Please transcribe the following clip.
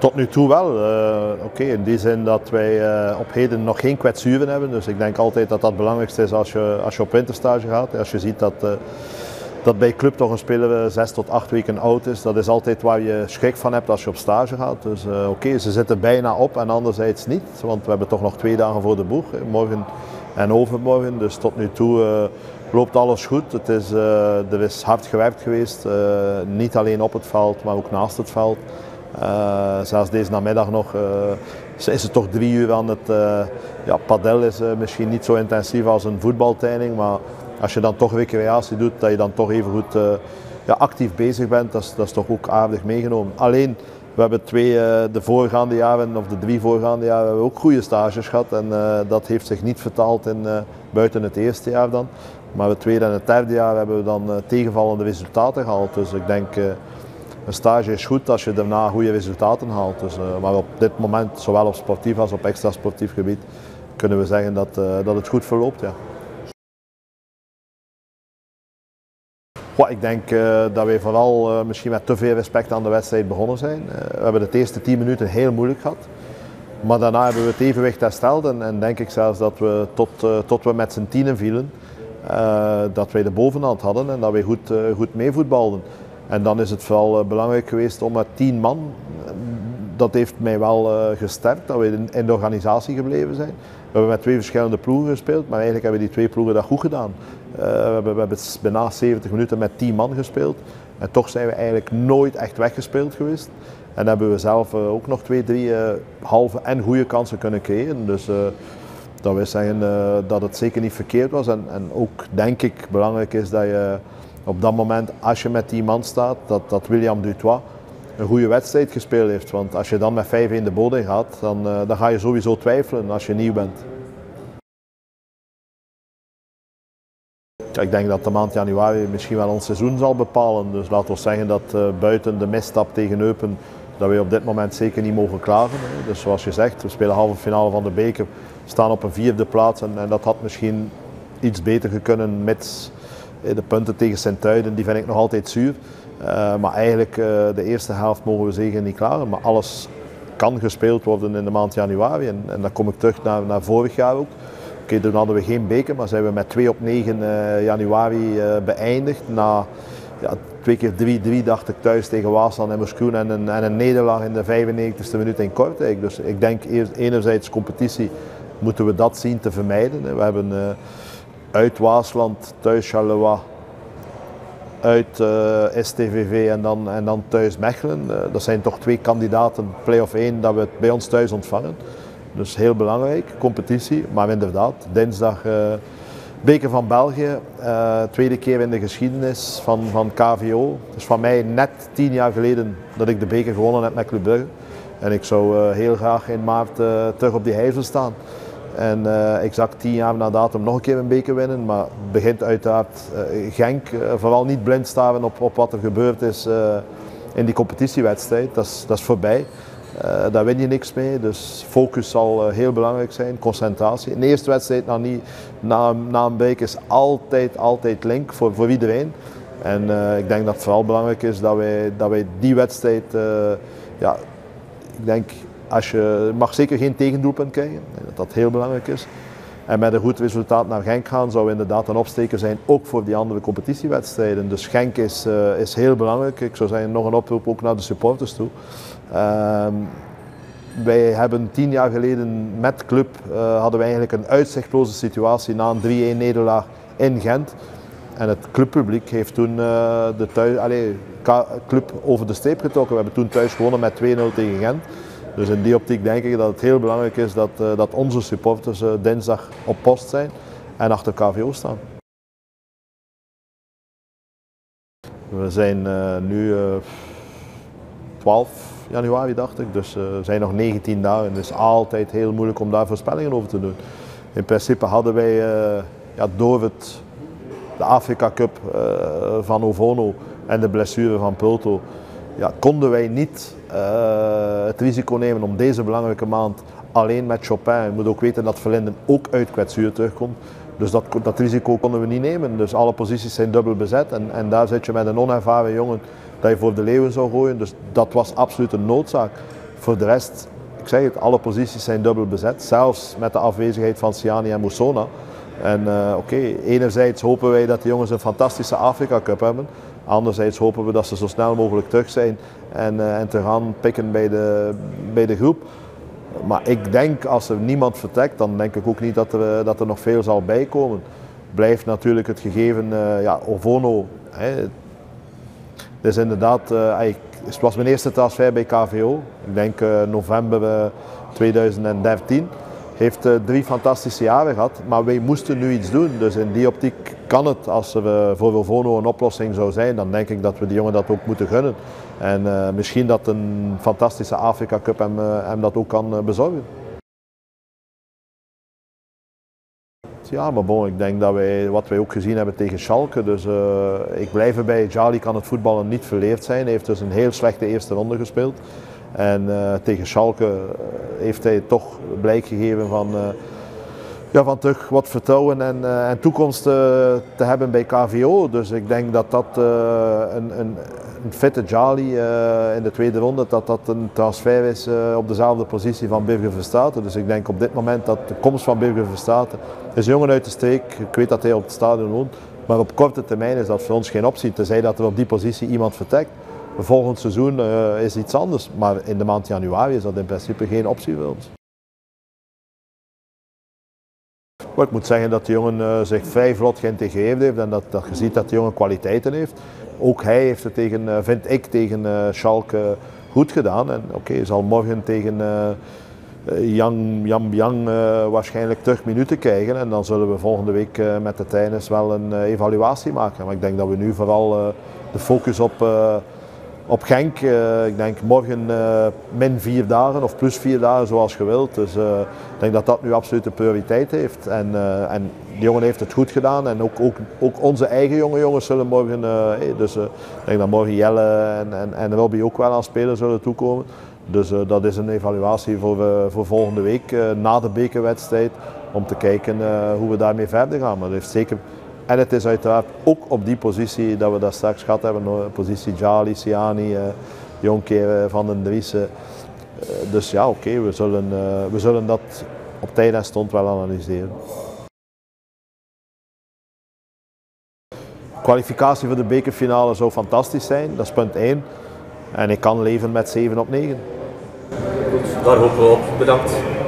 Tot nu toe wel. Oké, in die zin dat wij op heden nog geen kwetsuren hebben. Dus ik denk altijd dat dat het belangrijkste is als je op winterstage gaat. Als je ziet dat bij club toch een speler 6 tot 8 weken oud is, dat is altijd waar je schrik van hebt als je op stage gaat. Dus oké, ze zitten bijna op en anderzijds niet. Want we hebben toch nog 2 dagen voor de boeg, morgen en overmorgen. Dus tot nu toe loopt alles goed. Er is hard gewerkt geweest, niet alleen op het veld, maar ook naast het veld. Zelfs deze namiddag nog is het toch 3 uur aan het padel is misschien niet zo intensief als een voetbaltraining, maar als je dan toch recreatie doet, dat je dan toch even goed actief bezig bent, dat is toch ook aardig meegenomen. Alleen, we hebben de voorgaande jaren, of de 3 voorgaande jaren, hebben we ook goede stages gehad en dat heeft zich niet vertaald buiten het eerste jaar dan. Maar het tweede en het derde jaar hebben we dan tegenvallende resultaten gehaald. Dus ik denk, een stage is goed als je daarna goede resultaten haalt. Dus, maar op dit moment, zowel op sportief als op extra sportief gebied, kunnen we zeggen dat het goed verloopt. Ja. Ik denk dat wij vooral misschien met te veel respect aan de wedstrijd begonnen zijn. We hebben de eerste 10 minuten heel moeilijk gehad. Maar daarna hebben we het evenwicht hersteld en denk ik zelfs dat we tot we met z'n 10 vielen, dat wij de bovenhand hadden en dat wij goed meevoetbalden. En dan is het vooral belangrijk geweest om met 10 man, dat heeft mij wel gesterkt, dat we in de organisatie gebleven zijn. We hebben met 2 verschillende ploegen gespeeld, maar eigenlijk hebben die 2 ploegen dat goed gedaan. We hebben bijna 70 minuten met 10 man gespeeld en toch zijn we eigenlijk nooit echt weggespeeld geweest. En hebben we zelf ook nog 2, 3 halve en goede kansen kunnen creëren. Dus dat wil zeggen dat het zeker niet verkeerd was. En ook denk ik belangrijk is dat je op dat moment, als je met 10 man staat, dat William Dutoit een goede wedstrijd gespeeld heeft. Want als je dan met 5-1 de bodem gaat, dan ga je sowieso twijfelen als je nieuw bent. Ik denk dat de maand januari misschien wel ons seizoen zal bepalen. Dus laten we zeggen dat buiten de misstap tegen Eupen, dat we op dit moment zeker niet mogen klagen. Dus zoals je zegt, we spelen halve finale van de beker, staan op een 4e plaats en dat had misschien iets beter gekunnen mits de punten tegen Sint-Truiden, die vind ik nog altijd zuur. Maar eigenlijk de eerste helft mogen we zeker niet klagen. Maar alles kan gespeeld worden in de maand januari. En dan kom ik terug naar vorig jaar ook. Oké, toen hadden we geen beker, maar zijn we met 2 op 9 januari beëindigd. Na 2 keer 3-3 dacht ik thuis tegen Waasland en Moeskroen en een nederlaag in de 95e minuut in Kortrijk. Dus ik denk enerzijds competitie moeten we dat zien te vermijden. We hebben uit Waasland, thuis Charleroi, uit STVV en dan thuis Mechelen. Dat zijn toch 2 kandidaten, play-off 1, dat we het bij ons thuis ontvangen. Dus heel belangrijk, competitie. Maar inderdaad, dinsdag beker van België, 2e keer in de geschiedenis van KVO. Het is van mij net 10 jaar geleden dat ik de beker gewonnen heb met Club Brugge. En ik zou heel graag in maart terug op die heizel staan. En exact 10 jaar na datum nog een keer een beker winnen, maar het begint uiteraard Genk, vooral niet blind staren op wat er gebeurd is in die competitiewedstrijd, dat is voorbij. Daar win je niks mee, dus focus zal heel belangrijk zijn, concentratie. De eerste wedstrijd na een beker is altijd link voor iedereen. En ik denk dat het vooral belangrijk is dat wij die wedstrijd, ik denk, je mag zeker geen tegendoelpunt krijgen, dat heel belangrijk is. En met een goed resultaat naar Genk gaan zou inderdaad een opsteker zijn, ook voor die andere competitiewedstrijden. Dus Genk is heel belangrijk. Ik zou zeggen, nog een oproep ook naar de supporters toe. Wij hebben 10 jaar geleden met Club hadden we eigenlijk een uitzichtloze situatie na een 3-1 nederlaag in Gent. En het clubpubliek heeft toen Club over de streep getrokken. We hebben toen thuis gewonnen met 2-0 tegen Gent. Dus in die optiek denk ik dat het heel belangrijk is dat onze supporters dinsdag op post zijn en achter KVO staan. We zijn nu 12 januari dacht ik, dus er zijn nog 19 dagen. Het is altijd heel moeilijk om daar voorspellingen over te doen. In principe hadden wij door de Afrika Cup van Ovono en de blessure van Pulto, konden wij niet het risico nemen om deze belangrijke maand alleen met Chopin. Je moet ook weten dat Verlinden ook uit kwetsuur terugkomt. Dus dat risico konden we niet nemen. Dus alle posities zijn dubbel bezet en daar zit je met een onervaren jongen dat je voor de leeuwen zou gooien. Dus dat was absoluut een noodzaak. Voor de rest, ik zeg het, alle posities zijn dubbel bezet. Zelfs met de afwezigheid van Siani en Moussona. En enerzijds hopen wij dat de jongens een fantastische Afrika Cup hebben. Anderzijds hopen we dat ze zo snel mogelijk terug zijn en te gaan pikken bij de groep. Maar ik denk, als er niemand vertrekt, dan denk ik ook niet dat er nog veel zal bijkomen. Blijft natuurlijk het gegeven, Ovono. Dus inderdaad, het was mijn eerste transfer bij KVO. Ik denk november 2013. Heeft 3 fantastische jaren gehad, maar wij moesten nu iets doen. Dus in die optiek kan het, als er voor Ovono een oplossing zou zijn, dan denk ik dat we die jongen dat ook moeten gunnen. En misschien dat een fantastische Afrika Cup hem dat ook kan bezorgen. Ja, maar bon, ik denk dat wat wij ook gezien hebben tegen Schalke, dus ik blijf erbij, Djali kan het voetballen niet verleerd zijn. Hij heeft dus een heel slechte eerste ronde gespeeld. En tegen Schalke heeft hij toch blijk gegeven van terug wat vertrouwen en toekomst te hebben bij KVO. Dus ik denk dat dat een fitte Djali in de tweede ronde, dat een transfer is op dezelfde positie van Birger Verstraeten. Dus ik denk op dit moment dat de komst van Birger Verstraeten is een jongen uit de streek. Ik weet dat hij op het stadion woont, maar op korte termijn is dat voor ons geen optie. Tenzij dat er op die positie iemand vertrekt. Volgend seizoen is iets anders, maar in de maand januari is dat in principe geen optie voor ons. Maar ik moet zeggen dat de jongen zich vrij vlot geïntegreerd heeft en dat je ziet dat de jongen kwaliteiten heeft. Ook hij heeft het vind ik, tegen Schalke goed gedaan. En hij zal morgen tegen Yang waarschijnlijk terug minuten krijgen. En dan zullen we volgende week met de trainers wel een evaluatie maken. Maar ik denk dat we nu vooral de focus op Genk, ik denk morgen min 4 dagen of plus 4 dagen zoals je wilt. Dus ik denk dat dat nu absolute prioriteit heeft. En die jongen heeft het goed gedaan en ook onze eigen jongens zullen morgen, dus ik denk dat morgen Jelle en Robbie ook wel aan spelen zullen toekomen. Dus dat is een evaluatie voor volgende week na de bekerwedstrijd om te kijken hoe we daarmee verder gaan. Maar dat heeft zeker. En het is uiteraard ook op die positie dat we daar straks gehad hebben, positie Djali, Siani, Jonker, Van den Driessen. Dus ja, we zullen dat op tijd en stond wel analyseren. Kwalificatie voor de bekerfinale zou fantastisch zijn, dat is punt 1. En ik kan leven met 7 op 9. Goed, daar hopen we op. Bedankt.